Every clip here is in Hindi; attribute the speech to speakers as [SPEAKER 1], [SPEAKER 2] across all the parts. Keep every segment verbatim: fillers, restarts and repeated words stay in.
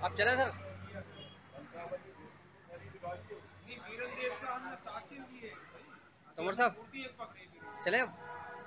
[SPEAKER 1] आप चले सर। तोमर साहब चले अब।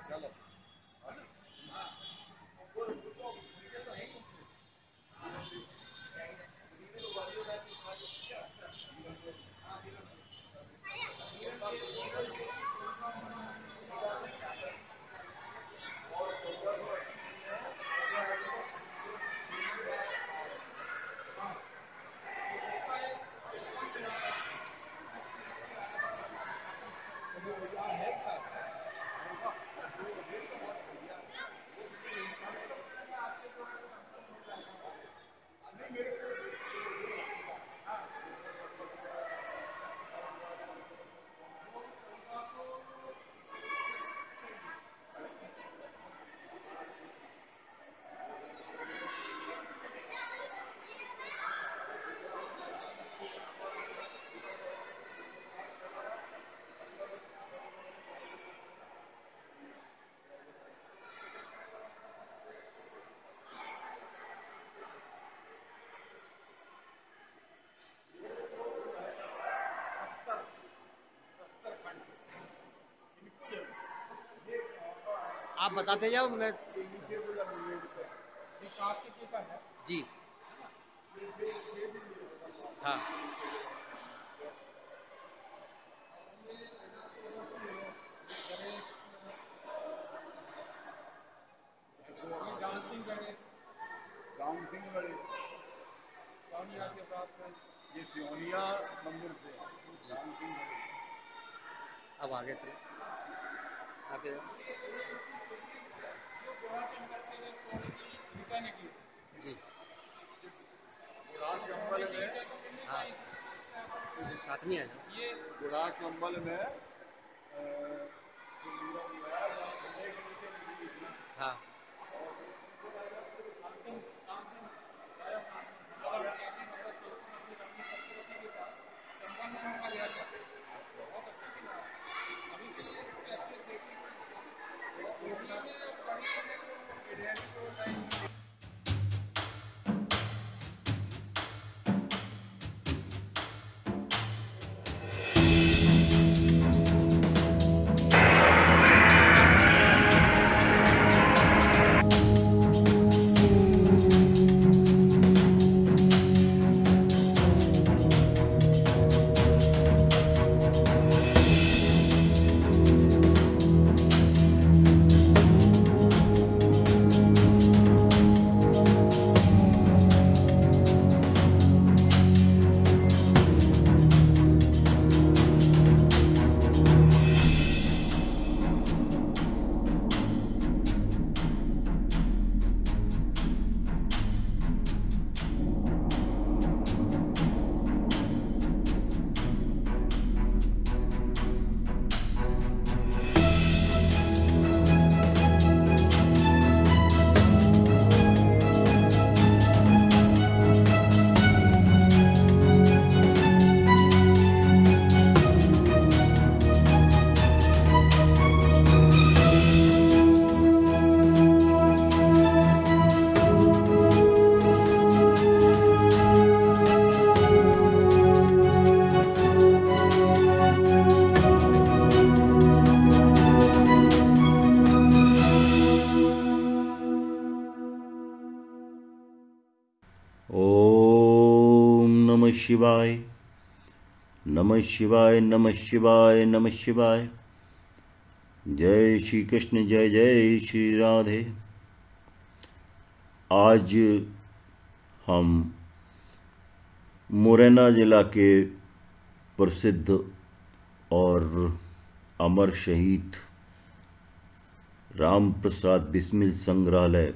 [SPEAKER 1] आप बताते जाओ मैं। जी हाँ
[SPEAKER 2] डांसिंग गणेश डांसिंग गणेश से प्राप्त है। ये सियोनिया मंदिर से डांसिंग गणेश।
[SPEAKER 1] अब आगे चलो आगे जाओ। जी
[SPEAKER 2] गुड़ा चंबल में
[SPEAKER 1] हाँ साथ में आ जाओ।
[SPEAKER 2] ये गुड़ा चंबल में
[SPEAKER 1] हाँ
[SPEAKER 3] ओम नमः शिवाय नमः शिवाय नमः शिवाय नमः शिवाय। जय श्री कृष्ण जय जय श्री राधे। आज हम मुरैना जिला के प्रसिद्ध और अमर शहीद राम प्रसाद बिस्मिल संग्रहालय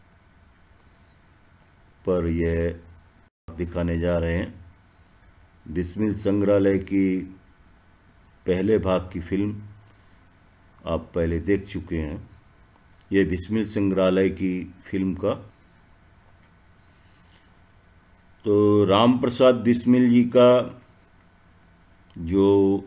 [SPEAKER 3] पर यह दिखाने जा रहे हैं। बिस्मिल संग्रहालय की पहले भाग की फिल्म आप पहले देख चुके हैं। यह बिस्मिल संग्रहालय की फिल्म का तो राम प्रसाद बिस्मिल जी का जो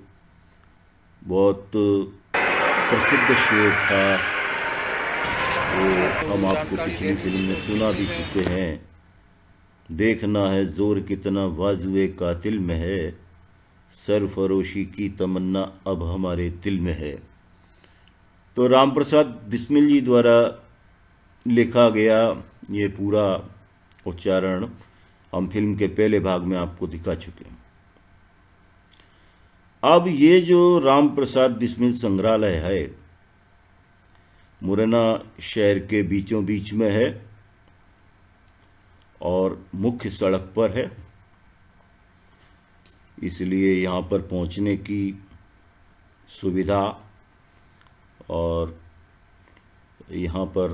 [SPEAKER 3] बहुत प्रसिद्ध शेर था वो हम आपको पिछली फिल्म में सुना भी चुके हैं। देखना है जोर कितना बाजुए कातिल में है, सरफरोशी की तमन्ना अब हमारे दिल में है। तो राम प्रसाद बिस्मिल जी द्वारा लिखा गया ये पूरा उच्चारण हम फिल्म के पहले भाग में आपको दिखा चुके हैं। अब ये जो राम प्रसाद बिस्मिल संग्रहालय है मुरैना शहर के बीचों बीच में है और मुख्य सड़क पर है, इसलिए यहाँ पर पहुँचने की सुविधा और यहाँ पर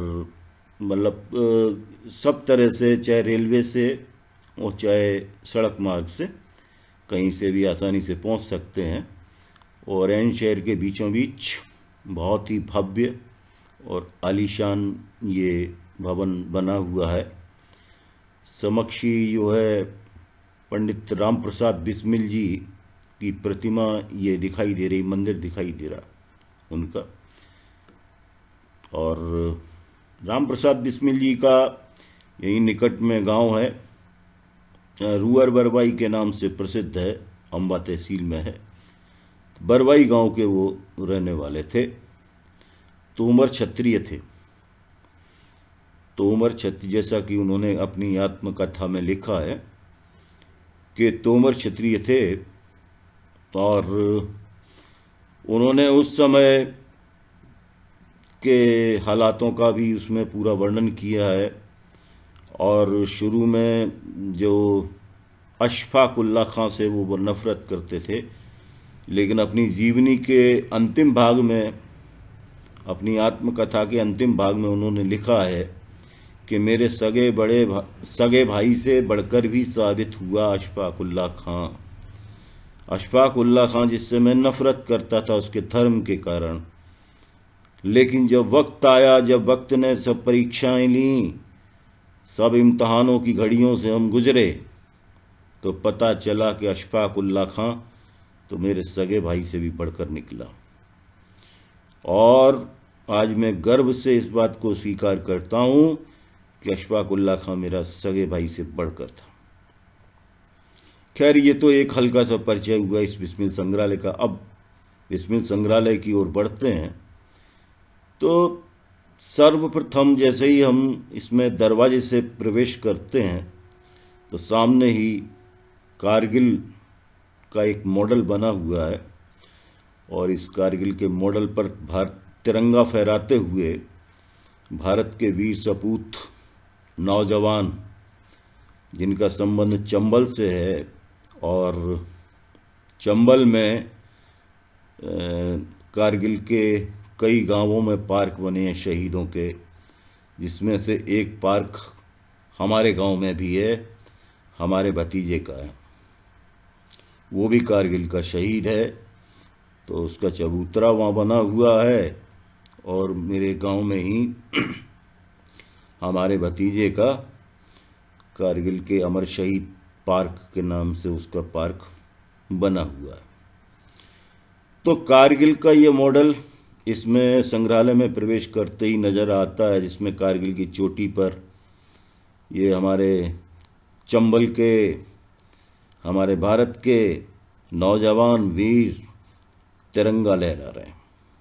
[SPEAKER 3] मतलब सब तरह से, चाहे रेलवे से और चाहे सड़क मार्ग से, कहीं से भी आसानी से पहुँच सकते हैं। और एन शहर के बीचों बीच बहुत ही भव्य और आलीशान ये भवन बना हुआ है। समक्षी जो है पंडित राम प्रसाद बिस्मिल जी की प्रतिमा ये दिखाई दे रही, मंदिर दिखाई दे रहा उनका। और राम प्रसाद बिस्मिल जी का यही निकट में गांव है, रुअर बरवाई के नाम से प्रसिद्ध है, अम्बा तहसील में है। बरवाई गांव के वो रहने वाले थे। तोमर क्षत्रिय थे। तोमर क्षत्रिय, जैसा कि उन्होंने अपनी आत्मकथा में लिखा है कि तोमर क्षत्रिय थे और उन्होंने उस समय के हालातों का भी उसमें पूरा वर्णन किया है। और शुरू में जो अशफाक उल्लाह खां से वो नफरत करते थे, लेकिन अपनी जीवनी के अंतिम भाग में, अपनी आत्मकथा के अंतिम भाग में उन्होंने लिखा है कि मेरे सगे बड़े भा, सगे भाई से बढ़कर भी साबित हुआ अशफाक उल्लाह खां। अशफाक उल्लाह खां जिससे मैं नफरत करता था उसके धर्म के कारण, लेकिन जब वक्त आया, जब वक्त ने सब परीक्षाएं लीं, सब इम्तहानों की घड़ियों से हम गुजरे, तो पता चला कि अशफाक उल्लाह खां तो मेरे सगे भाई से भी बढ़कर निकला। और आज मैं गर्व से इस बात को स्वीकार करता हूं कि अशफाक उल्लाह खां मेरा सगे भाई से बढ़कर था। खैर, ये तो एक हल्का सा परिचय हुआ इस बिस्मिल संग्रहालय का। अब बिस्मिल संग्रहालय की ओर बढ़ते हैं। तो सर्वप्रथम जैसे ही हम इसमें दरवाजे से प्रवेश करते हैं तो सामने ही कारगिल का एक मॉडल बना हुआ है और इस कारगिल के मॉडल पर भारत तिरंगा फहराते हुए भारत के वीर सपूत नौजवान, जिनका संबंध चंबल से है, और चंबल में कारगिल के कई गांवों में पार्क बने हैं शहीदों के, जिसमें से एक पार्क हमारे गांव में भी है, हमारे भतीजे का है। वो भी कारगिल का शहीद है, तो उसका चबूतरा वहाँ बना हुआ है। और मेरे गांव में ही हमारे भतीजे का कारगिल के अमर शहीद पार्क के नाम से उसका पार्क बना हुआ है। तो कारगिल का ये मॉडल इसमें संग्रहालय में प्रवेश करते ही नज़र आता है, जिसमें कारगिल की चोटी पर ये हमारे चंबल के, हमारे भारत के नौजवान वीर तिरंगा लहरा रहे हैं।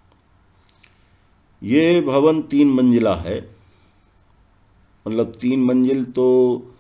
[SPEAKER 3] ये भवन तीन मंजिला है, मतलब तीन मंजिल तो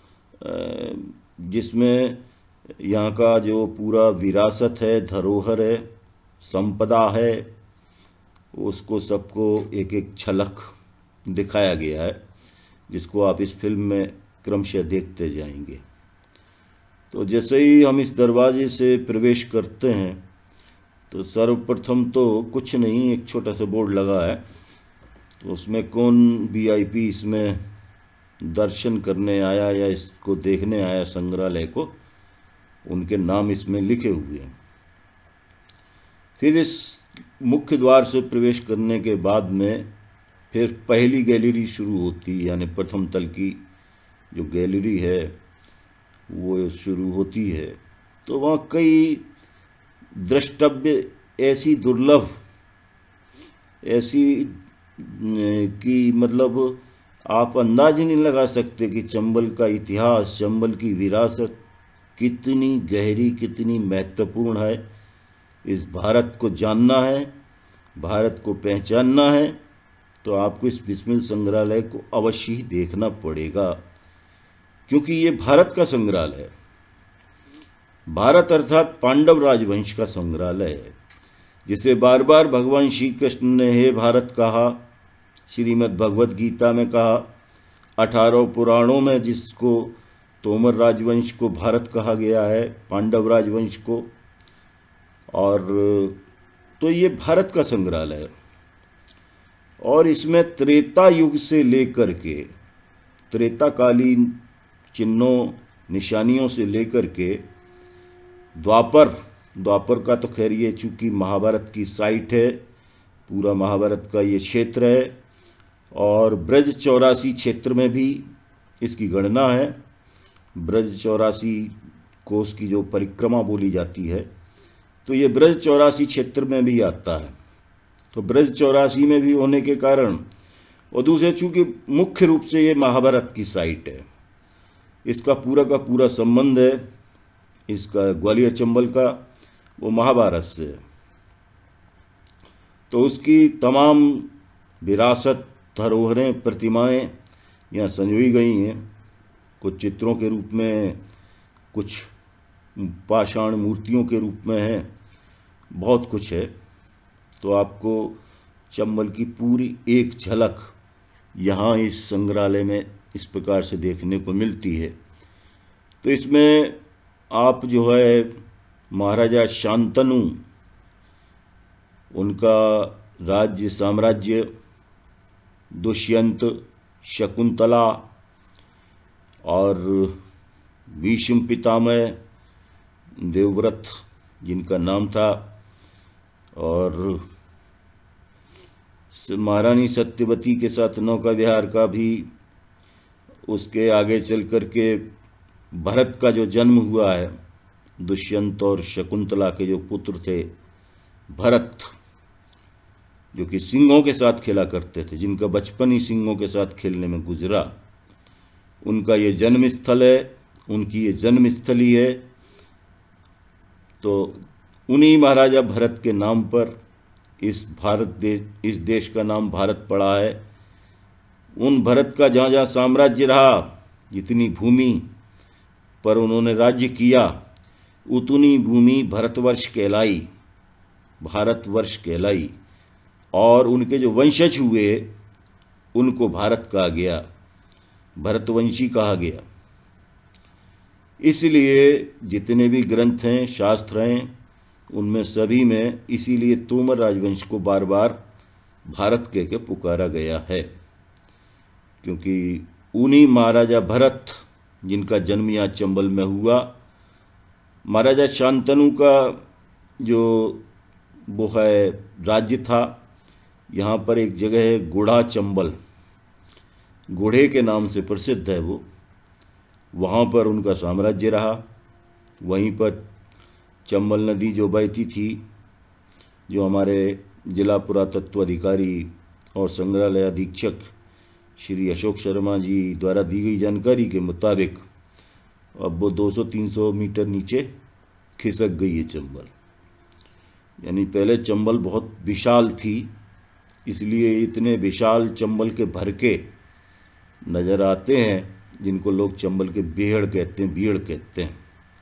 [SPEAKER 3] जिसमें यहाँ का जो पूरा विरासत है, धरोहर है, संपदा है, उसको सबको एक एक झलक दिखाया गया है, जिसको आप इस फिल्म में क्रमशः देखते जाएंगे। तो जैसे ही हम इस दरवाजे से प्रवेश करते हैं तो सर्वप्रथम तो कुछ नहीं, एक छोटा सा बोर्ड लगा है, तो उसमें कौन वीआईपी इसमें दर्शन करने आया या इसको देखने आया संग्रहालय को, उनके नाम इसमें लिखे हुए हैं। फिर इस मुख्य द्वार से प्रवेश करने के बाद में फिर पहली गैलरी शुरू होती है, यानी प्रथम तल की जो गैलरी है वो शुरू होती है। तो वहाँ कई द्रष्टव्य ऐसी दुर्लभ, ऐसी कि मतलब आप अंदाज ही नहीं लगा सकते कि चंबल का इतिहास, चंबल की विरासत कितनी गहरी, कितनी महत्वपूर्ण है। इस भारत को जानना है, भारत को पहचानना है, तो आपको इस बिस्मिल संग्रहालय को अवश्य ही देखना पड़ेगा, क्योंकि ये भारत का संग्रहालय है। भारत अर्थात पांडव राजवंश का संग्रहालय है, जिसे बार बार भगवान श्री कृष्ण ने हे भारत कहा, श्रीमद् भगवत गीता में कहा, अठारह पुराणों में जिसको तोमर राजवंश को भारत कहा गया है, पांडव राजवंश को। और तो ये भारत का संग्रहालय है, और इसमें त्रेता युग से लेकर के, त्रेताकालीन चिन्हों निशानियों से लेकर के द्वापर, द्वापर का तो खैर ये चूँकि महाभारत की साइट है, पूरा महाभारत का ये क्षेत्र है, और ब्रज चौरासी क्षेत्र में भी इसकी गणना है। ब्रज चौरासी कोस की जो परिक्रमा बोली जाती है, तो ये ब्रज चौरासी क्षेत्र में भी आता है। तो ब्रज चौरासी में भी होने के कारण, और दूसरे चूँकि मुख्य रूप से ये महाभारत की साइट है, इसका पूरा का पूरा संबंध है, इसका ग्वालियर चंबल का, वो महाभारत से है। तो उसकी तमाम विरासत, धरोहरें, प्रतिमाएं यहाँ संजोई गई हैं, कुछ चित्रों के रूप में, कुछ पाषाण मूर्तियों के रूप में हैं, बहुत कुछ है। तो आपको चंबल की पूरी एक झलक यहाँ इस संग्रहालय में इस प्रकार से देखने को मिलती है। तो इसमें आप जो है महाराजा शांतनु, उनका राज्य साम्राज्य, दुष्यंत, शकुंतला और भीष्म पितामह, देवव्रत जिनका नाम था, और महारानी सत्यवती के साथ नौका विहार का भी, उसके आगे चल कर के भरत का जो जन्म हुआ है, दुष्यंत और शकुंतला के जो पुत्र थे, भरत, जो कि सिंहों के साथ खेला करते थे, जिनका बचपन ही सिंहों के साथ खेलने में गुजरा, उनका ये जन्म स्थल है, उनकी ये जन्म स्थली है। तो उन्हीं महाराजा भरत के नाम पर इस भारत देश, इस देश का नाम भारत पड़ा है। उन भरत का जहाँ जहाँ साम्राज्य रहा, जितनी भूमि पर उन्होंने राज्य किया, उतनी भूमि भारतवर्ष कहलाई, भारतवर्ष कहलाई, और उनके जो वंशज हुए उनको भारत कहा गया, भरतवंशी कहा गया। इसलिए जितने भी ग्रंथ हैं, शास्त्र हैं, उनमें सभी में इसीलिए तोमर राजवंश को बार बार भारत कह के पुकारा गया है, क्योंकि उन्हीं महाराजा भरत, जिनका जन्म यहाँ चंबल में हुआ, महाराजा शांतनु का जो वो है राज्य था, यहाँ पर एक जगह है गुढ़ा चंबल, गुढ़े के नाम से प्रसिद्ध है वो, वहाँ पर उनका साम्राज्य रहा। वहीं पर चंबल नदी जो बहती थी, जो हमारे जिला पुरातत्व अधिकारी और संग्रहालय अधीक्षक श्री अशोक शर्मा जी द्वारा दी गई जानकारी के मुताबिक अब वो दो सौ तीन सौ मीटर नीचे खिसक गई है चंबल। यानी पहले चंबल बहुत विशाल थी, इसलिए इतने विशाल चंबल के भरके नज़र आते हैं, जिनको लोग चंबल के बेहड़ कहते हैं, बीड़ कहते हैं।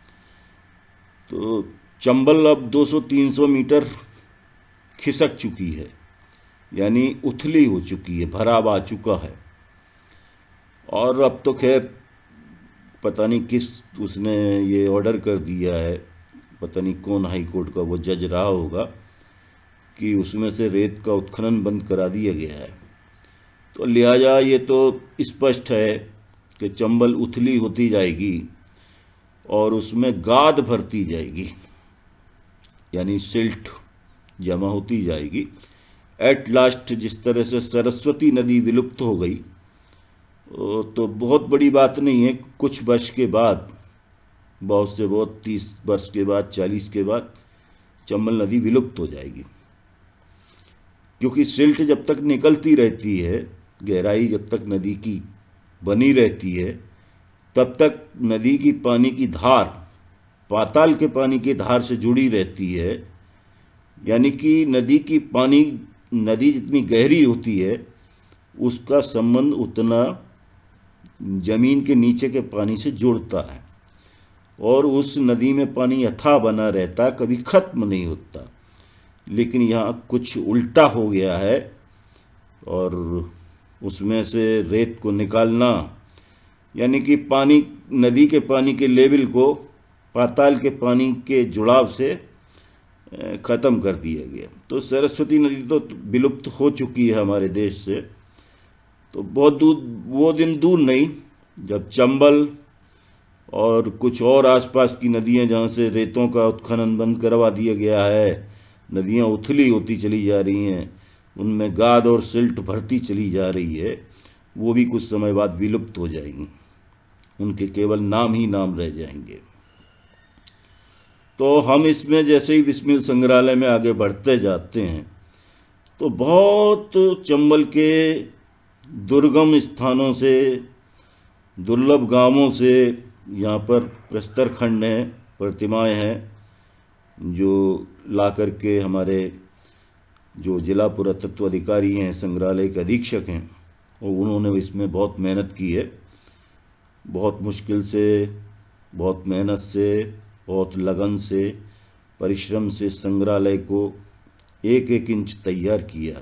[SPEAKER 3] तो चंबल अब दो सौ तीन सौ मीटर खिसक चुकी है, यानी उथली हो चुकी है, भराव आ चुका है। और अब तो खैर पता नहीं किस उसने ये ऑर्डर कर दिया है, पता नहीं कौन हाई कोर्ट का वो जज रहा होगा, कि उसमें से रेत का उत्खनन बंद करा दिया गया है। तो लिहाजा ये तो स्पष्ट है कि चंबल उथली होती जाएगी और उसमें गाद भरती जाएगी, यानी सिल्ट जमा होती जाएगी। एट लास्ट जिस तरह से सरस्वती नदी विलुप्त हो गई, तो बहुत बड़ी बात नहीं है, कुछ वर्ष के बाद, बहुत से बहुत तीस वर्ष के बाद, चालीस के बाद चंबल नदी विलुप्त हो जाएगी, क्योंकि सिल्ट जब तक निकलती रहती है गहराई जब तक नदी की बनी रहती है तब तक नदी की पानी की धार पाताल के पानी की धार से जुड़ी रहती है। यानी कि नदी की पानी नदी जितनी गहरी होती है उसका संबंध उतना जमीन के नीचे के पानी से जुड़ता है और उस नदी में पानी अथाह बना रहता, कभी ख़त्म नहीं होता। लेकिन यहाँ कुछ उल्टा हो गया है और उसमें से रेत को निकालना, यानी कि पानी नदी के पानी के लेवल को पाताल के पानी के जुड़ाव से ख़त्म कर दिया गया। तो सरस्वती नदी तो विलुप्त हो चुकी है हमारे देश से। तो बहुत दूर वो दिन दूर नहीं जब चंबल और कुछ और आसपास की नदियां जहां से रेतों का उत्खनन बंद करवा दिया गया है, नदियां उथली होती चली जा रही हैं, उनमें गाद और सिल्ट भरती चली जा रही है, वो भी कुछ समय बाद विलुप्त हो जाएंगी, उनके केवल नाम ही नाम रह जाएंगे। तो हम इसमें जैसे ही विस्मिल संग्रहालय में आगे बढ़ते जाते हैं तो बहुत चंबल के दुर्गम स्थानों से, दुर्लभ गांवों से यहाँ पर प्रस्तर खंड हैं, प्रतिमाएं हैं जो ला करके हमारे जो जिला पुरातत्व अधिकारी हैं, संग्रहालय के अधीक्षक हैं, और उन्होंने इसमें बहुत मेहनत की है। बहुत मुश्किल से, बहुत मेहनत से, बहुत लगन से, परिश्रम से संग्रहालय को एक एक इंच तैयार किया।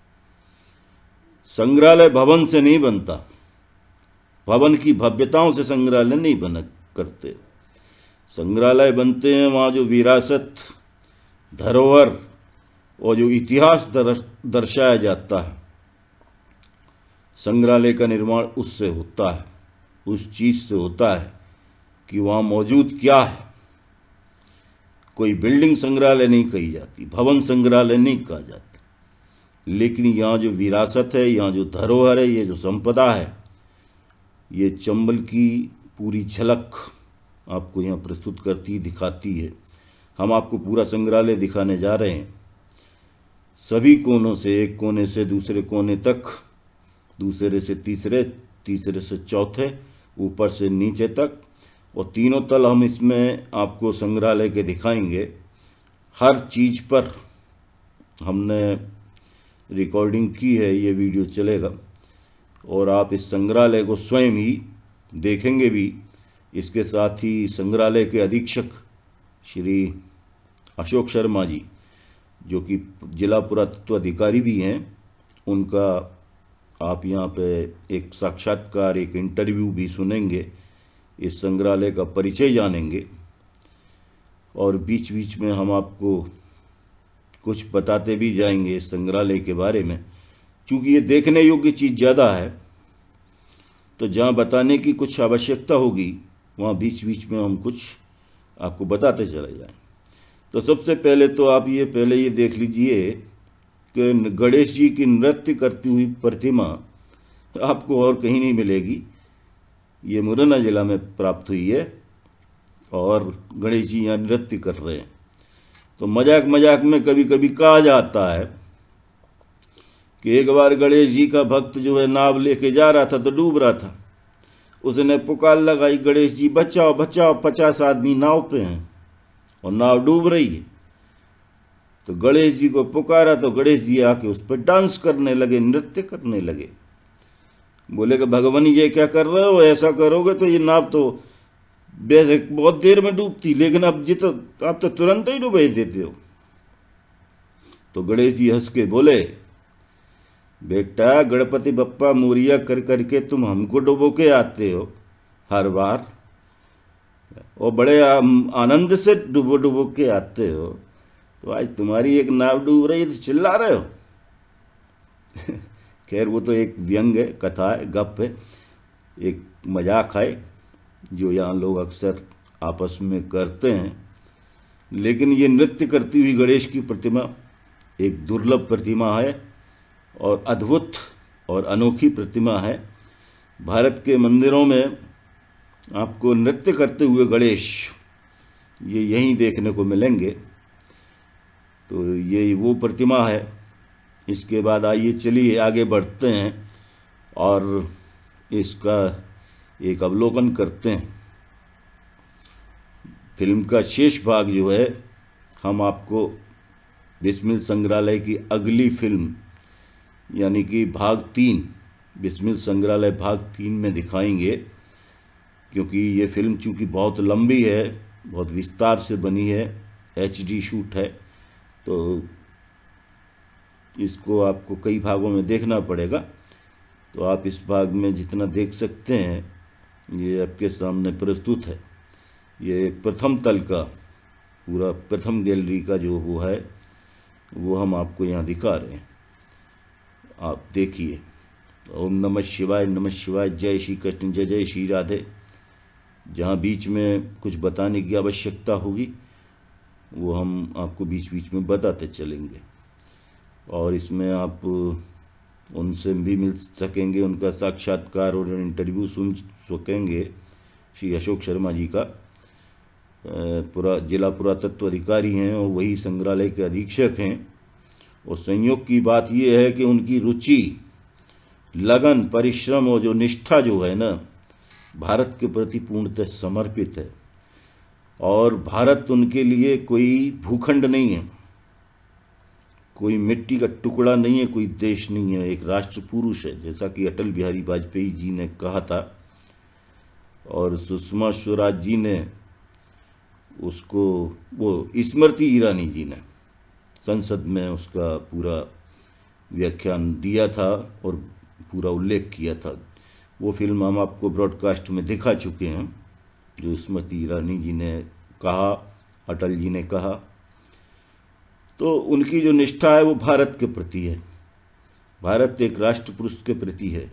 [SPEAKER 3] संग्रहालय भवन से नहीं बनता, भवन की भव्यताओं से संग्रहालय नहीं बना करते। संग्रहालय बनते हैं वहाँ जो विरासत, धरोहर और जो इतिहास दर्शाया जाता है, संग्रहालय का निर्माण उससे होता है, उस चीज़ से होता है कि वहाँ मौजूद क्या है। कोई बिल्डिंग संग्रहालय नहीं कही जाती, भवन संग्रहालय नहीं कहा जाता, लेकिन यहाँ जो विरासत है, यहाँ जो धरोहर है, ये जो संपदा है, ये चंबल की पूरी झलक आपको यहाँ प्रस्तुत करती, दिखाती है। हम आपको पूरा संग्रहालय दिखाने जा रहे हैं, सभी कोनों से, एक कोने से दूसरे कोने तक, दूसरे से तीसरे, तीसरे से चौथे, ऊपर से नीचे तक, और तीनों तल हम इसमें आपको संग्रहालय के दिखाएंगे। हर चीज़ पर हमने रिकॉर्डिंग की है, ये वीडियो चलेगा और आप इस संग्रहालय को स्वयं ही देखेंगे भी। इसके साथ ही संग्रहालय के अधीक्षक श्री अशोक शर्मा जी, जो कि जिला पुरातत्व अधिकारी भी हैं, उनका आप यहाँ पे एक साक्षात्कार, एक इंटरव्यू भी सुनेंगे, इस संग्रहालय का परिचय जानेंगे और बीच बीच में हम आपको कुछ बताते भी जाएंगे इस संग्रहालय के बारे में। चूँकि ये देखने योग्य चीज़ ज़्यादा है तो जहाँ बताने की कुछ आवश्यकता होगी वहाँ बीच बीच में हम कुछ आपको बताते चले जाएं। तो सबसे पहले तो आप ये पहले ये देख लीजिए कि गणेश जी की नृत्य करती हुई प्रतिमा आपको और कहीं नहीं मिलेगी, ये मुरैना जिला में प्राप्त हुई है और गणेश जी यहाँ नृत्य कर रहे हैं। तो मजाक मजाक में कभी कभी कहा जाता है कि एक बार गणेश जी का भक्त जो है नाव लेके जा रहा था तो डूब रहा था, उसने पुकार लगाई, गणेश जी बचाओ बचाओ, पचास आदमी नाव पे हैं और नाव डूब रही है। तो गणेश जी को पुकारा तो गणेश जी आके उस पर डांस करने लगे, नृत्य करने लगे। बोले कि भगवान ये क्या कर रहे हो, ऐसा करोगे तो ये नाव तो वैसे बहुत देर में डूबती, लेकिन अब जी तो आप तो तुरंत ही डुबा देते हो। तो गणेश जी हंस के बोले, बेटा गणपति बप्पा मोरिया कर करके तुम हमको डुबो के आते हो हर बार, और बड़े आनंद से डुबो डुबो के आते हो, तो आज तुम्हारी एक नाव डूब रही है तो चिल्ला रहे हो। खैर वो तो एक व्यंग है, कथा है, गप है, एक मजाक है जो यहाँ लोग अक्सर आपस में करते हैं। लेकिन ये नृत्य करती हुई गणेश की प्रतिमा एक दुर्लभ प्रतिमा है और अद्भुत और अनोखी प्रतिमा है। भारत के मंदिरों में आपको नृत्य करते हुए गणेश ये यहीं देखने को मिलेंगे। तो ये वो प्रतिमा है। इसके बाद आइए चलिए आगे बढ़ते हैं और इसका एक अवलोकन करते हैं। फिल्म का शेष भाग जो है हम आपको बिस्मिल संग्रहालय की अगली फिल्म यानी कि भाग तीन, बिस्मिल संग्रहालय भाग तीन में दिखाएंगे, क्योंकि ये फिल्म चूँकि बहुत लंबी है, बहुत विस्तार से बनी है, एच डी शूट है, तो इसको आपको कई भागों में देखना पड़ेगा। तो आप इस भाग में जितना देख सकते हैं ये आपके सामने प्रस्तुत है। ये प्रथम तल का पूरा प्रथम गैलरी का जो वो है वो हम आपको यहाँ दिखा रहे हैं, आप देखिए। ओम नमः शिवाय, नमः शिवाय, जय श्री कृष्ण, जय जय श्री राधे। जहाँ बीच में कुछ बताने की आवश्यकता होगी वो हम आपको बीच बीच में बताते चलेंगे, और इसमें आप उनसे भी मिल सकेंगे, उनका साक्षात्कार और इंटरव्यू सुन सकेंगे। श्री अशोक शर्मा जी का पूरा जिला पुरातत्व अधिकारी हैं और वही संग्रहालय के अधीक्षक हैं। और संयोग की बात यह है कि उनकी रुचि, लगन, परिश्रम और जो निष्ठा जो है ना, भारत के प्रति पूर्णतः समर्पित है। और भारत उनके लिए कोई भूखंड नहीं है, कोई मिट्टी का टुकड़ा नहीं है, कोई देश नहीं है, एक राष्ट्र पुरुष है, जैसा कि अटल बिहारी वाजपेयी जी ने कहा था। और सुषमा स्वराज जी ने उसको, वो स्मृति ईरानी जी ने संसद में उसका पूरा व्याख्यान दिया था और पूरा उल्लेख किया था। वो फिल्म हम आपको ब्रॉडकास्ट में दिखा चुके हैं, जो स्मृति ईरानी जी ने कहा, अटल जी ने कहा। तो उनकी जो निष्ठा है वो भारत के प्रति है, भारत एक राष्ट्र पुरुष के प्रति है।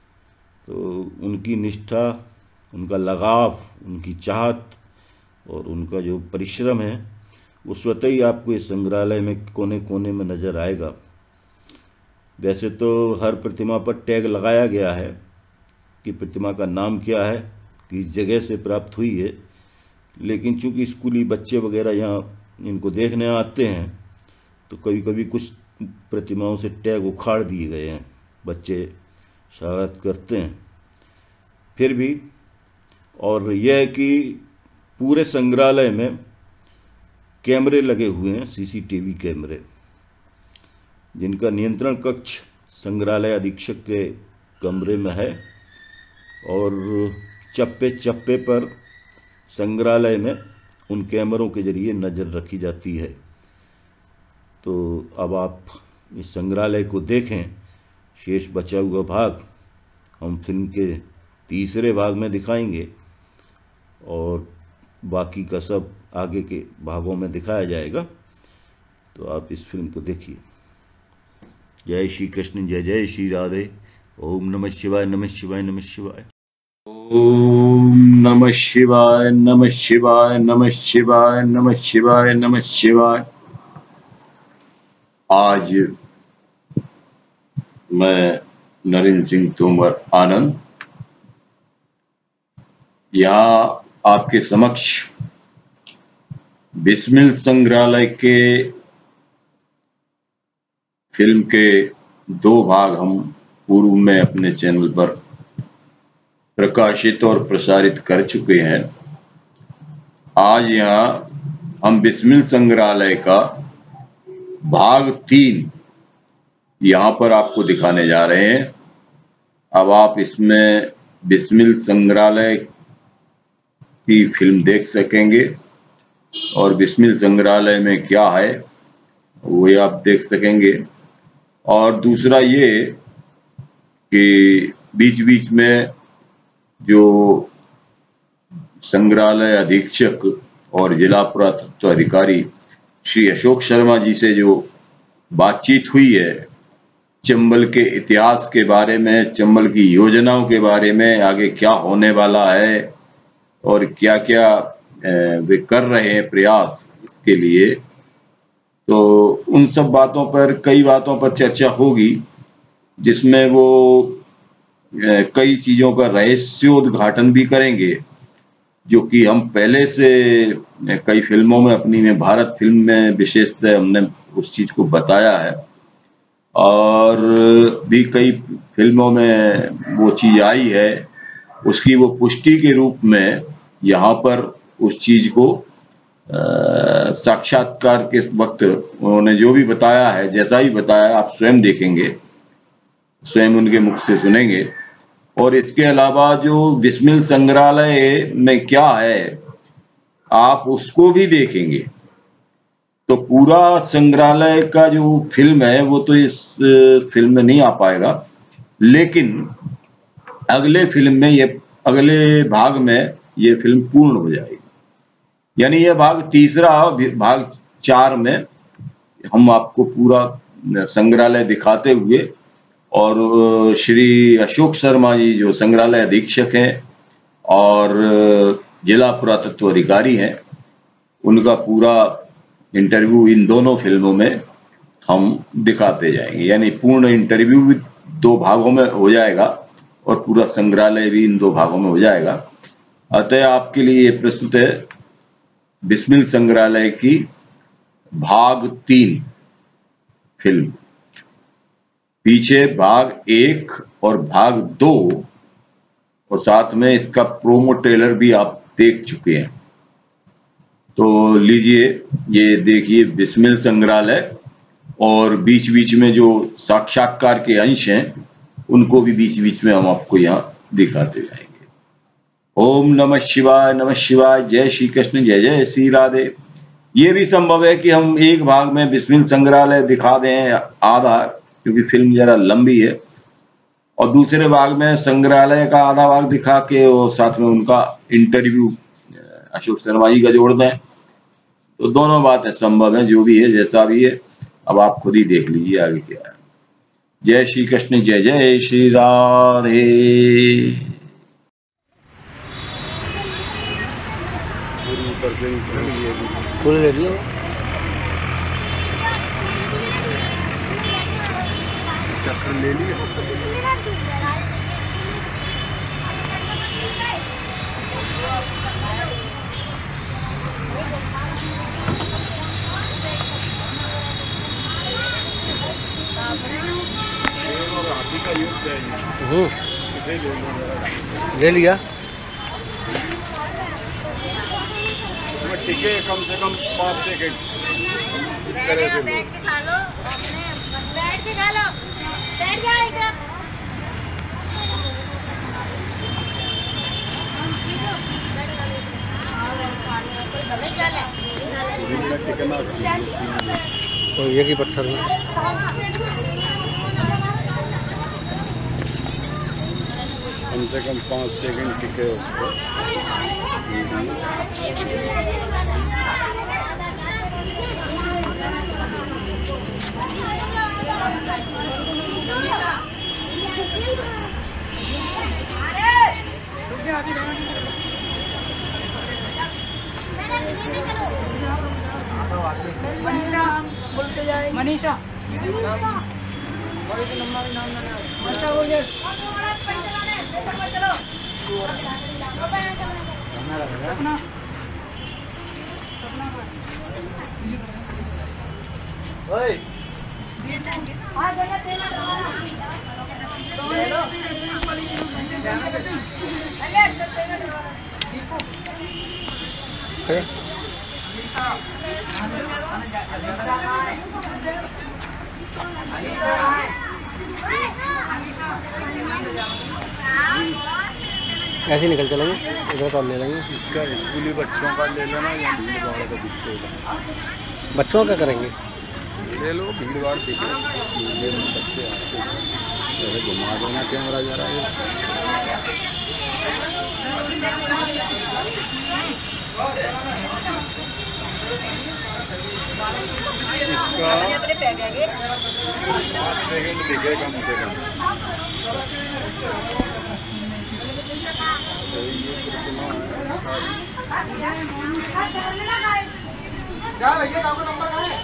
[SPEAKER 3] तो उनकी निष्ठा, उनका लगाव, उनकी चाहत और उनका जो परिश्रम है वो स्वतः ही आपको इस संग्रहालय में कोने कोने में नज़र आएगा। वैसे तो हर प्रतिमा पर टैग लगाया गया है कि प्रतिमा का नाम क्या है, किस जगह से प्राप्त हुई है, लेकिन चूंकि स्कूली बच्चे वगैरह यहाँ इनको देखने आते हैं तो कभी कभी कुछ प्रतिमाओं से टैग उखाड़ दिए गए हैं, बच्चे शरारत करते हैं। फिर भी, और यह है कि पूरे संग्रहालय में कैमरे लगे हुए हैं, सीसीटीवी कैमरे, जिनका नियंत्रण कक्ष संग्रहालय अधीक्षक के कमरे में है। और चप्पे चप्पे पर संग्रहालय में उन कैमरों के जरिए नज़र रखी जाती है। तो अब आप इस संग्रहालय को देखें। शेष बचा हुआ भाग हम फिल्म के तीसरे भाग में दिखाएंगे और बाकी का सब आगे के भागों में दिखाया जाएगा। तो आप इस फिल्म को देखिए। जय श्री कृष्ण, जय जय श्री राधे। ओम नमः शिवाय, नमः शिवाय, नमः शिवाय। ओम नमः शिवाय, नमः शिवाय, नमः शिवाय, नमः शिवाय, नमः शिवाय। आज मैं नरेंद्र सिंह तोमर आनंद यहाँ आपके समक्ष बिस्मिल संग्रहालय के फिल्म के दो भाग हम पूर्व में अपने चैनल पर प्रकाशित और प्रसारित कर चुके हैं। आज यहाँ हम बिस्मिल संग्रहालय का भाग तीन यहाँ पर आपको दिखाने जा रहे हैं। अब आप इसमें बिस्मिल संग्रहालय की फिल्म देख सकेंगे और बिस्मिल संग्रहालय में क्या है वो आप देख सकेंगे। और दूसरा ये कि बीच बीच में जो संग्रहालय अधीक्षक और जिला पुरातत्व अधिकारी श्री अशोक शर्मा जी से जो बातचीत हुई है चंबल के इतिहास के बारे में, चंबल की योजनाओं के बारे में, आगे क्या होने वाला है और क्या क्या वे कर रहे हैं प्रयास इसके लिए, तो उन सब बातों पर, कई बातों पर चर्चा होगी, जिसमें वो कई चीज़ों का रहस्योद्घाटन भी करेंगे, जो कि हम पहले से कई फिल्मों में, अपनी में भारत फिल्म में विशेषतः हमने उस चीज़ को बताया है। और भी कई फिल्मों में वो चीज़ आई है, उसकी वो पुष्टि के रूप में यहाँ पर उस चीज़ को साक्षात्कार के वक्त उन्होंने जो भी बताया है, जैसा ही बताया, आप स्वयं देखेंगे, स्वयं उनके मुख से सुनेंगे। और इसके अलावा जो बिस्मिल संग्रहालय में क्या है आप उसको भी देखेंगे। तो पूरा संग्रहालय का जो फिल्म है वो तो इस फिल्म में नहीं आ पाएगा, लेकिन अगले फिल्म में ये अगले भाग में ये फिल्म पूर्ण हो जाएगी। यानी यह भाग तीसरा, भाग चार में हम आपको पूरा संग्रहालय दिखाते हुए, और श्री अशोक शर्मा जी जो संग्रहालय अधीक्षक हैं और जिला पुरातत्व अधिकारी हैं, उनका पूरा इंटरव्यू इन दोनों फिल्मों में हम दिखाते जाएंगे। यानी पूर्ण इंटरव्यू भी दो भागों में हो जाएगा और पूरा संग्रहालय भी इन दो भागों में हो जाएगा। अतः आपके लिए ये प्रस्तुत है बिस्मिल संग्रहालय की भाग तीन फिल्म। पीछे भाग एक और भाग दो और साथ में इसका प्रोमो ट्रेलर भी आप देख चुके हैं। तो लीजिए ये देखिए बिस्मिल संग्रहालय, और बीच बीच में जो साक्षात्कार के अंश हैं उनको भी बीच बीच में हम आपको यहाँ दिखाते जाएंगे। ओम नमः शिवाय, नमः शिवाय, जय श्री कृष्ण, जय जय श्री राधे। ये भी संभव है कि हम एक भाग में बिस्मिल संग्रहालय दिखा दें आधा, क्योंकि फिल्म जरा लंबी है, और दूसरे भाग में संग्रहालय का आधा भाग दिखा के और साथ में उनका इंटरव्यू अशोक शर्मा जी का जोड़ दें। तो दोनों बातें संभव है, जो भी है जैसा भी है। अब आप खुद ही देख लीजिए आगे क्या है। जय श्री कृष्ण, जय जय श्री राधे।
[SPEAKER 1] फूल ले लियो,
[SPEAKER 2] चक्कर ले लिया। हाथी का युद्ध है, इसे ले लो।
[SPEAKER 1] ले लिया।
[SPEAKER 2] उसमें टिके कम से कम पाँच सेकंड, इस तरह से
[SPEAKER 4] बैठ के खा लो, अपने बैठ के खा लो, बैठ जाएगा।
[SPEAKER 1] और ये की पत्थर में
[SPEAKER 2] कम से कम पाँच सेकंड टिके उस पर।
[SPEAKER 4] मनीषा मनीषा मनीषा हो गया।
[SPEAKER 1] ऐसे निकल चलेंगे, इधर तो ले लेंगे।
[SPEAKER 2] इसका स्कूली बच्चों का ले लेना या भीड़ भाड़ का दिखेगा।
[SPEAKER 1] बच्चों का करेंगे,
[SPEAKER 2] ले लो, भीड़ भाड़ दिखे, मेले में बच्चे आते हैं, घुमा देना कैमरा जरा। इसका पाँच सेकंड दिखे कम से कम।
[SPEAKER 4] क्या भैया आपका नंबर कहाँ है?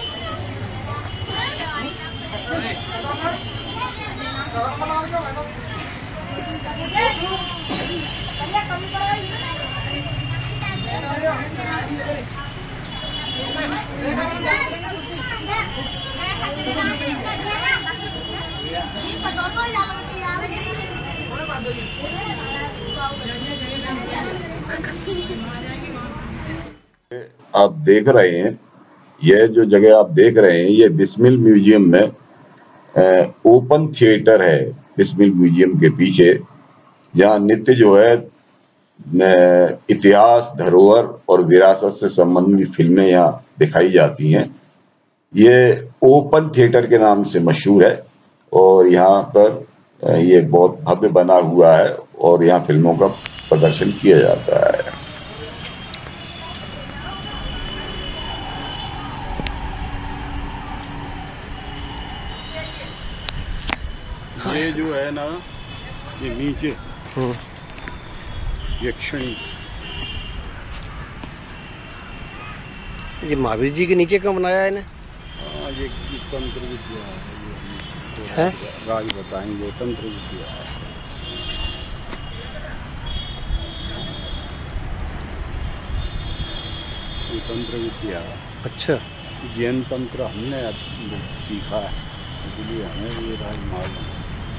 [SPEAKER 3] आप देख रहे हैं, यह जो जगह आप देख रहे हैं, ये बिस्मिल म्यूजियम में आ, ओपन थिएटर है। बिस्मिल म्यूजियम के पीछे, जहाँ नित्य जो है इतिहास, धरोहर और विरासत से संबंधित फिल्में यहाँ दिखाई जाती हैं। ये ओपन थिएटर के नाम से मशहूर है और यहाँ पर ये बहुत भव्य बना हुआ है और यहाँ फिल्मों का प्रदर्शन किया जाता है।
[SPEAKER 2] ये जो है ना, ये नीचे यक्षिणी,
[SPEAKER 1] ये महावीर जी के नीचे क्यों बनाया है इन्हें?
[SPEAKER 2] हाँ, ये तंत्र विद्या है,
[SPEAKER 1] है?
[SPEAKER 2] राज बताएंगे, तंत्र विद्या है। ये तंत्र विद्या,
[SPEAKER 1] अच्छा,
[SPEAKER 2] जैन तंत्र हमने सीखा है, इसलिए हमें ये राज मालूम है।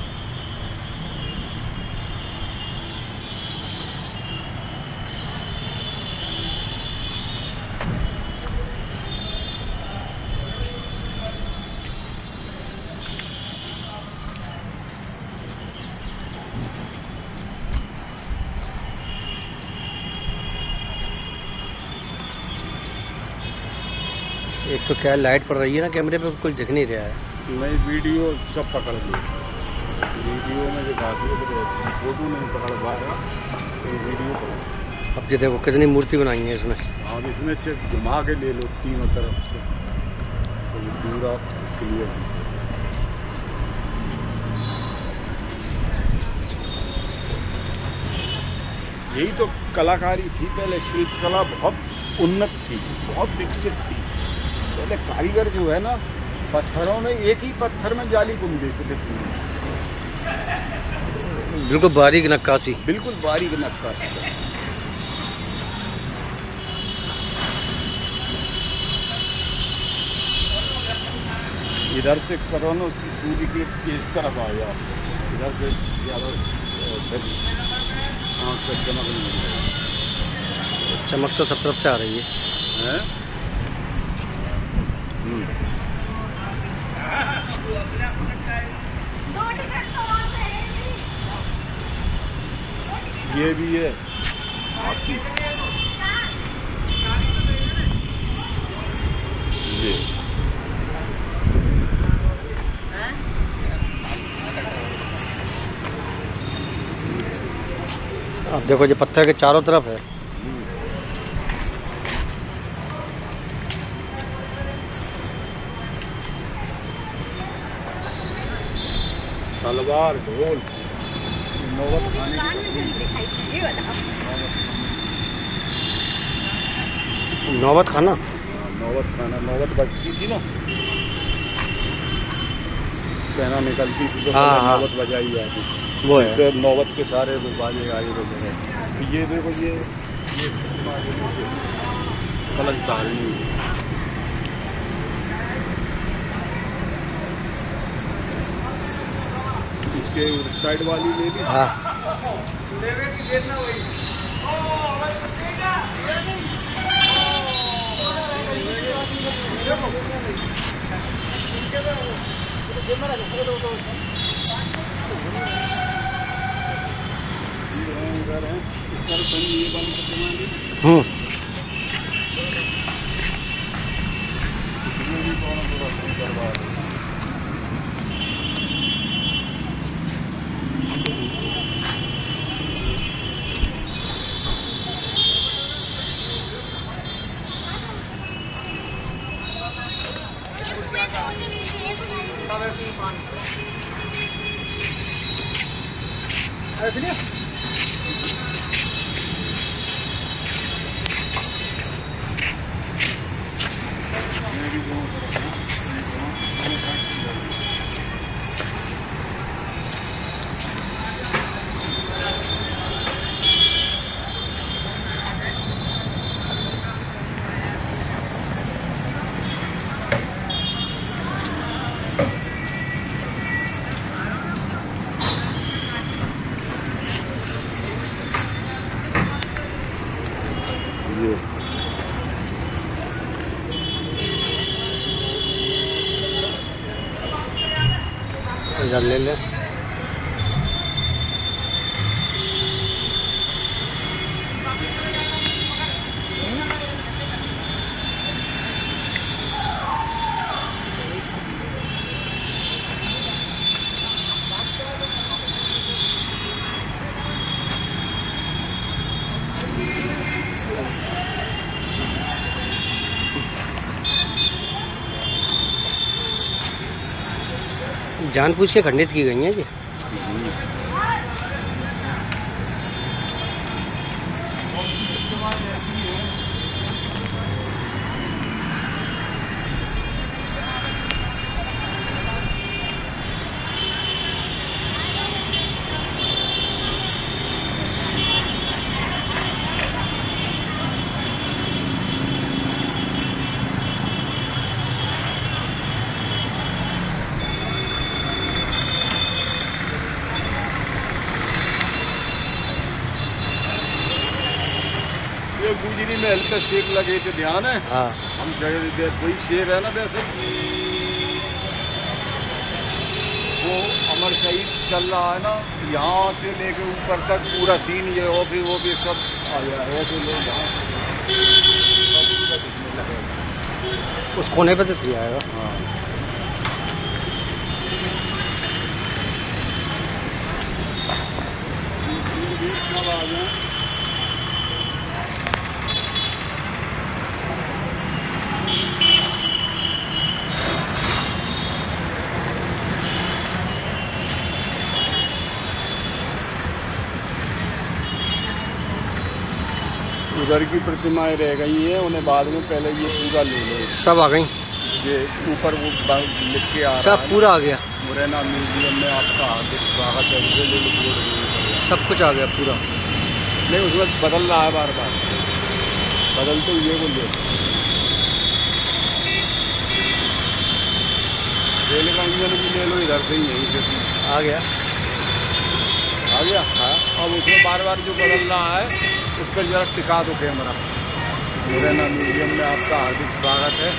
[SPEAKER 1] एक तो क्या लाइट पड़ रही है ना, कैमरे पे कुछ दिख नहीं रहा है।
[SPEAKER 2] नहीं, वीडियो सब पकड़ ली, वीडियो में दिखाती है, तो फोटो नहीं पकड़ पा रहा, तो वीडियो पकड़।
[SPEAKER 1] अब ये देखो कितनी मूर्ति बनाई है इसमें।
[SPEAKER 2] हाँ, इसमें चेक घुमा के ले लो तीनों तरफ से, तो पूरा क्लियर। यही तो कलाकारी थी पहले, शिल्पकला बहुत उन्नत थी, बहुत विकसित थी। पहले कारीगर जो है ना, पत्थरों में एक ही पत्थर में जाली बुन देते थे,
[SPEAKER 1] बिल्कुल बारीक नक्काशी,
[SPEAKER 2] बिल्कुल बारीक नक्काशी। इधर से करो ना, सूर्य की इस तरफ आ जाओ, इधर से ज़्यादा आँख से चमक नहीं मिलेगी।
[SPEAKER 1] चमक तो सब तरफ से आ रही है,
[SPEAKER 2] हैं? ये भी है हाथी, ये
[SPEAKER 1] अब देखो ये पत्थर के चारों तरफ है।
[SPEAKER 2] तलवार, ढोल, नौबत खाने की,
[SPEAKER 1] नौबत खाना,
[SPEAKER 2] नौबत खाना, नौबत बजती थी ना, सेना निकलती थी तो
[SPEAKER 1] हाँ, हाँ।
[SPEAKER 2] नौबत बजाई जाती,
[SPEAKER 1] वो है।
[SPEAKER 2] फिर नौबत के सारे बाजे आगे बजे गए। ये देखो, ये ये फलक धारणी, इसके साइड वाली ले ली।
[SPEAKER 1] हाँ, हम्म, इधर ले ले। जानबूझ के खंडित की गई हैं जी।
[SPEAKER 2] गुजरी महल पे शेर लगे थे, ध्यान है?
[SPEAKER 1] हाँ
[SPEAKER 2] हम जगह वही शेर है ना, वैसे वो अमर शहीद चल रहा है ना, यहाँ से लेके ऊपर तक पूरा सीन ये हो, फिर वो भी सब आ गया है तो लोग यहाँ
[SPEAKER 1] उस कोने पे तो थी आएगा।
[SPEAKER 2] हाँ आ गए। उधर की प्रतिमाएं रह गई हैं, उन्हें बाद में पहले ये पूरा ले लो।
[SPEAKER 1] सब आ गई,
[SPEAKER 2] ये ऊपर वो लिख के आ रहा
[SPEAKER 1] सब
[SPEAKER 2] है
[SPEAKER 1] पूरा आ गया।
[SPEAKER 2] मुरैना म्यूजियम में आपका हार्दिक स्वागत है, उसे ले लो।
[SPEAKER 1] सब कुछ आ गया पूरा।
[SPEAKER 2] नहीं उसमें बदल रहा है बार बार, बदल तो ये को ले। रेल का इंजन भी ले लो, इधर से ही यहीं से
[SPEAKER 1] आ गया
[SPEAKER 2] आ गया। हाँ अब उसमें बार बार जो बदल रहा है उस पर जरा टिका दो कैमरा। मुरैना म्यूजियम में आपका हार्दिक स्वागत है।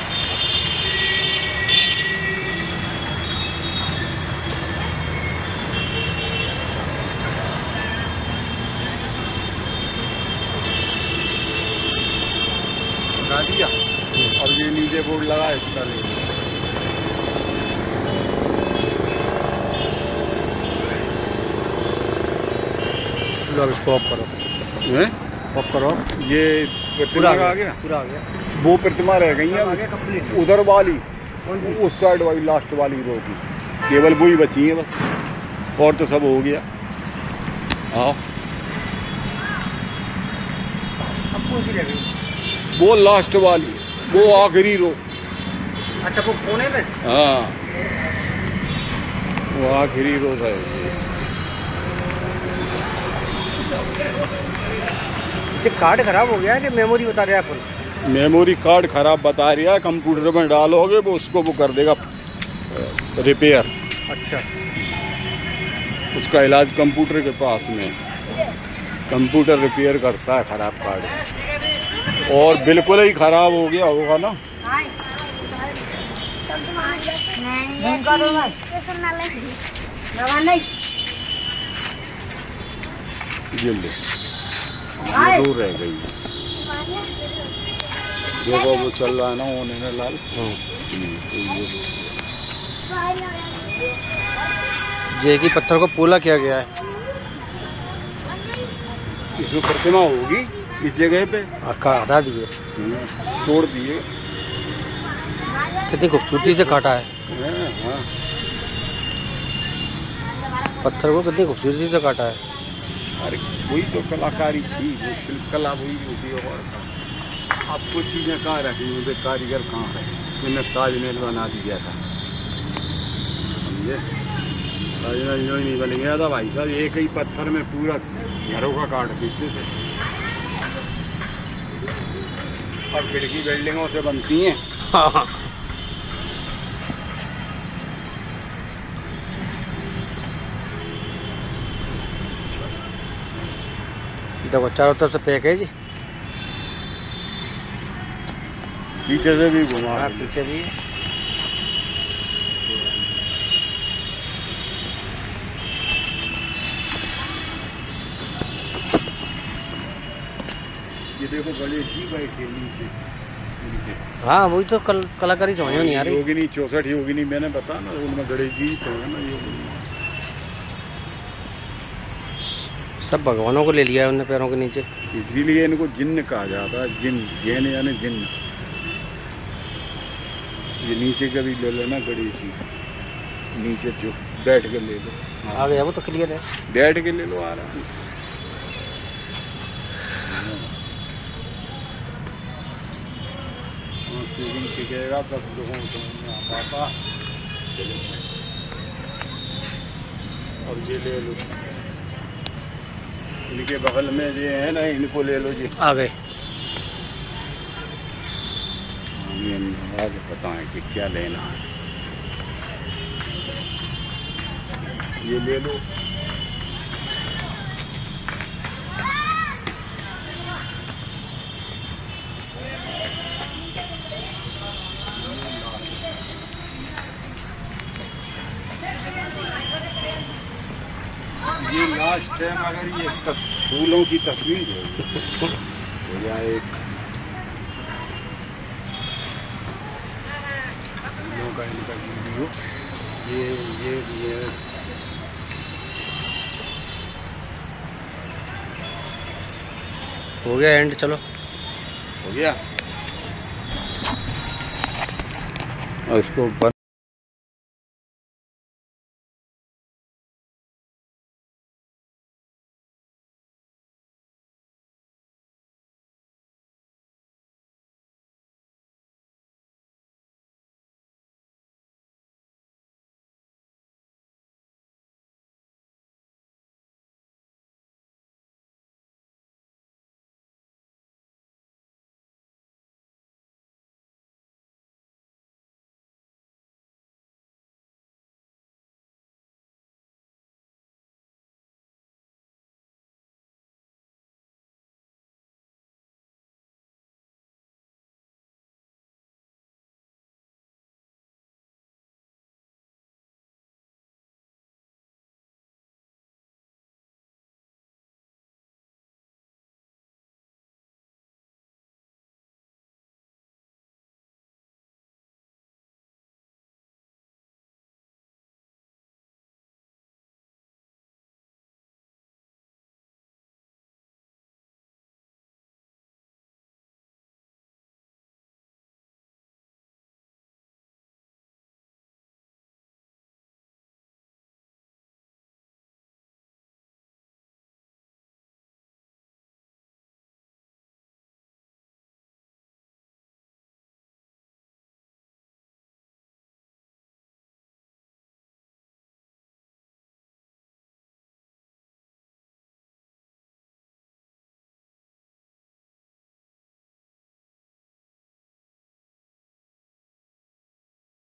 [SPEAKER 2] लगा दिया और ये नीचे बोर्ड लगा इसका ले
[SPEAKER 1] लो। अब इसको ऑफ करो, ऑफ करो।
[SPEAKER 2] ये प्रतिमा आ गया,
[SPEAKER 1] पूरा आ गया।
[SPEAKER 2] वो प्रतिमा रह गई है उधर वाली, उस साइड वाली लास्ट वाली रो की, केवल वही बची है बस, और तो सब हो गया। आओ
[SPEAKER 1] अब कौन सी रह गई?
[SPEAKER 2] वो लास्ट वाली, वो आखिरी रो।
[SPEAKER 1] अच्छा वो कोने में?
[SPEAKER 2] हाँ वो आखिरी रो है।
[SPEAKER 1] कार्ड खराब हो गया है कि मेमोरी बता रहे हैं अपन?
[SPEAKER 2] मेमोरी कार्ड खराब बता रहा है, कंप्यूटर में डालोगे वो उसको वो कर देगा रिपेयर।
[SPEAKER 1] अच्छा
[SPEAKER 2] उसका इलाज कंप्यूटर के पास में, कंप्यूटर रिपेयर करता है खराब कार्ड। और बिल्कुल ही खराब हो गया होगा ना, ये ले दूर रह गई। देखो वो चल रहा है ना, वो नैना लाल।
[SPEAKER 1] जे की पत्थर को पोला किया गया है।
[SPEAKER 2] इसमें प्रतिमा होगी इस जगह पे,
[SPEAKER 1] हटा दिए,
[SPEAKER 2] तोड़ दिए।
[SPEAKER 1] कितनी खूबसूरती से काटा है
[SPEAKER 2] हाँ।
[SPEAKER 1] पत्थर को, कितनी खूबसूरती से काटा है।
[SPEAKER 2] अरे वही तो कलाकारी थी, वो शिल्पकला वही उसी और आपको चीज़ें कहाँ रखी, उनके कारीगर कहाँ है, जिन्हें ताजमहल बना दिया था। समझे, ताजमहल जो नहीं बन गया था भाई साहब, एक ही पत्थर में पूरा घरों का काट देते थे। और खिड़की बिल्डिंगों से बनती हैं।
[SPEAKER 1] हाँ देखो चारों तरफ से पैक है जी,
[SPEAKER 2] पीछे से भी घुमा,
[SPEAKER 1] पीछे भी।
[SPEAKER 2] ये देखो गणेश जी बैठे नीचे इनके।
[SPEAKER 1] हाँ वही तो कल कलाकारी समझ में नहीं आ रही।
[SPEAKER 2] योगिनी चौसठ योगिनी मैंने बताया ना, उनमें गणेश जी तो है ना योगिनी।
[SPEAKER 1] सब भगवानों को ले लिया है उनने पैरों के नीचे।
[SPEAKER 2] इसीलिए इनको जिन्न कहा जाता है, जिन्न, जैन यानी जिन्न। ये नीचे का भी ले लेना गणेश जी, नीचे जो बैठ के ले लो।
[SPEAKER 1] आ गया वो तो क्लियर है।
[SPEAKER 2] बैठ के ले लो आराम से। सीजन टिकेगा तब लोगों को समझ में आ पाता। और ये ले लो, इनके बगल में ये है ना, इनको ले लो जी।
[SPEAKER 1] आ गए।
[SPEAKER 2] आगे बताएं कि क्या लेना है। ये ले लो। ये लास्ट है, मगर ये तस, फूलों की तस्वीर है। हो जाए एक फूलों का इनका वीडियो। ये ये ये
[SPEAKER 1] हो गया एंड, चलो
[SPEAKER 2] हो गया। और इसको